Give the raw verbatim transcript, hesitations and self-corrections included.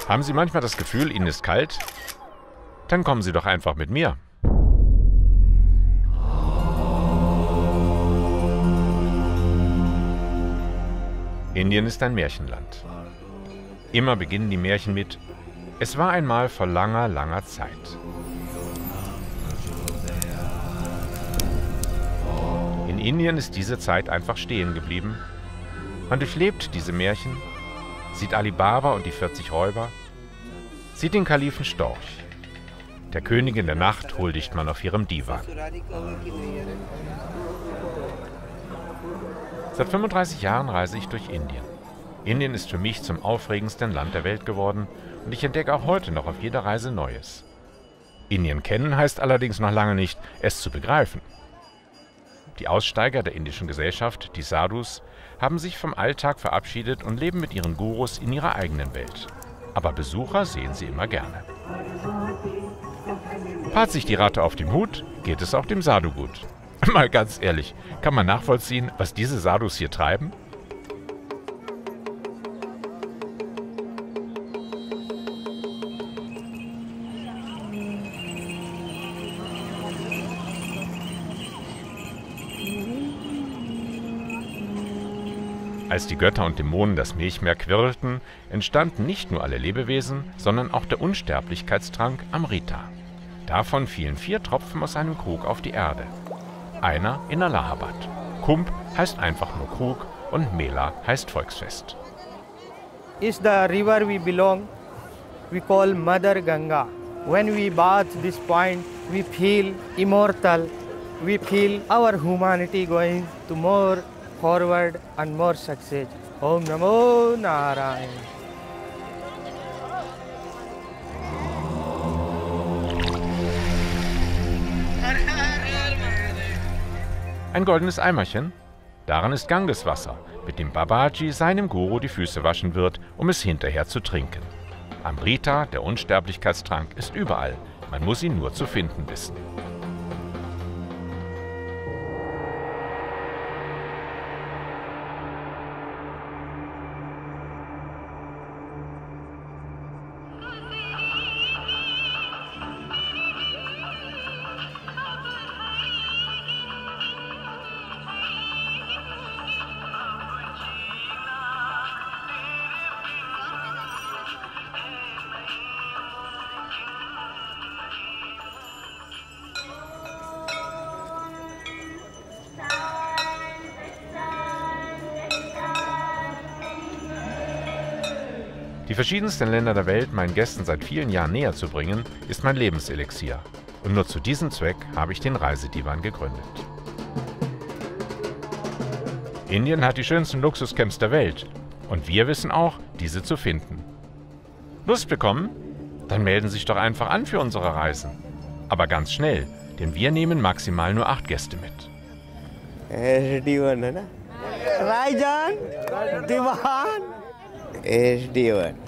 Haben Sie manchmal das Gefühl, Ihnen ist kalt? Dann kommen Sie doch einfach mit mir. Indien ist ein Märchenland. Immer beginnen die Märchen mit: Es war einmal vor langer, langer Zeit. In Indien ist diese Zeit einfach stehen geblieben. Man durchlebt diese Märchen, sieht Ali Baba und die vierzig Räuber, sieht den Kalifen Storch. Der Königin der Nacht huldigt man auf ihrem Divan. Seit fünfunddreißig Jahren reise ich durch Indien. Indien ist für mich zum aufregendsten Land der Welt geworden und ich entdecke auch heute noch auf jeder Reise Neues. Indien kennen heißt allerdings noch lange nicht, es zu begreifen. Die Aussteiger der indischen Gesellschaft, die Sadhus, haben sich vom Alltag verabschiedet und leben mit ihren Gurus in ihrer eigenen Welt. Aber Besucher sehen sie immer gerne. Paart sich die Ratte auf dem Hut, geht es auch dem Sadhu gut. Mal ganz ehrlich, kann man nachvollziehen, was diese Sadhus hier treiben? Als die Götter und Dämonen das Milchmeer quirlten, entstanden nicht nur alle Lebewesen, sondern auch der Unsterblichkeitstrank Amrita. Davon fielen vier Tropfen aus einem Krug auf die Erde. Einer in Allahabad. Kumbh heißt einfach nur Krug und Mela heißt Volksfest. Is the river we belong, we call Mother Ganga. When we bath this point, we feel immortal. We feel our humanity going to more forward and more success. Om Namo Narayan. Ein goldenes Eimerchen? Darin ist Gangeswasser, mit dem Babaji seinem Guru die Füße waschen wird, um es hinterher zu trinken. Amrita, der Unsterblichkeitstrank, ist überall. Man muss ihn nur zu finden wissen. Die verschiedensten Länder der Welt meinen Gästen seit vielen Jahren näher zu bringen, ist mein Lebenselixier. Und nur zu diesem Zweck habe ich den Reisedivan gegründet. Indien hat die schönsten Luxuscamps der Welt. Und wir wissen auch, diese zu finden. Lust bekommen? Dann melden Sie sich doch einfach an für unsere Reisen. Aber ganz schnell, denn wir nehmen maximal nur acht Gäste mit. S D one, ne? Rajan, Divan, S D one.